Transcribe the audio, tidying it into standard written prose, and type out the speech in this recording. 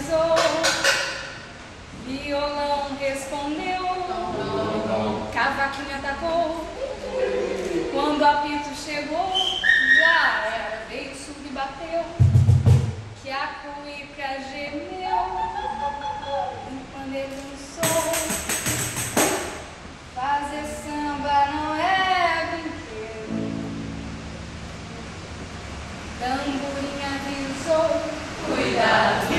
avisou, violão respondeu, cavaquinho atacou. Quando o apito chegou, já era, veio, subiu e bateu, que a cuíca gemeu, e quando ele dançou, fazer samba não é brinquedo. Tamborim avisou, Cuidado!